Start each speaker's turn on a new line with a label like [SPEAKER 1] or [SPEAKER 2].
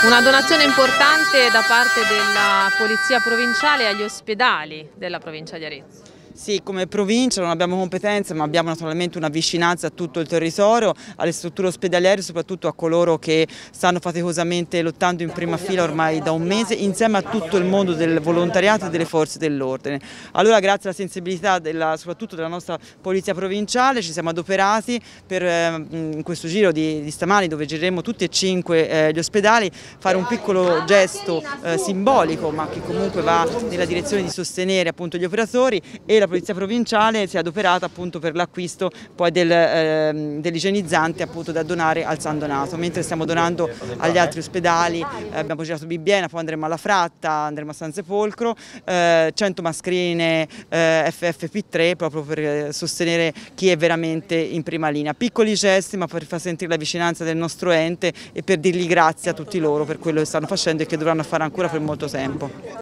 [SPEAKER 1] Una donazione importante da parte della Polizia Provinciale agli ospedali della provincia di Arezzo.
[SPEAKER 2] Sì, come provincia non abbiamo competenze, ma abbiamo naturalmente una vicinanza a tutto il territorio, alle strutture ospedaliere, soprattutto a coloro che stanno faticosamente lottando in prima fila ormai da un mese, insieme a tutto il mondo del volontariato e delle forze dell'ordine. Allora, grazie alla sensibilità soprattutto della nostra Polizia Provinciale, ci siamo adoperati per in questo giro di stamani, dove gireremo tutti e 5 gli ospedali, fare un piccolo gesto simbolico, ma che comunque va nella direzione di sostenere appunto gli operatori, e la Polizia Provinciale si è adoperata appunto per l'acquisto poi dell'igienizzante appunto da donare al San Donato, mentre stiamo donando agli altri ospedali. Abbiamo girato Bibbiena, poi andremo alla Fratta, andremo a San Sepolcro, 100 mascherine FFP3 proprio per sostenere chi è veramente in prima linea. Piccoli gesti, ma per far sentire la vicinanza del nostro ente e per dirgli grazie a tutti loro per quello che stanno facendo e che dovranno fare ancora per molto tempo.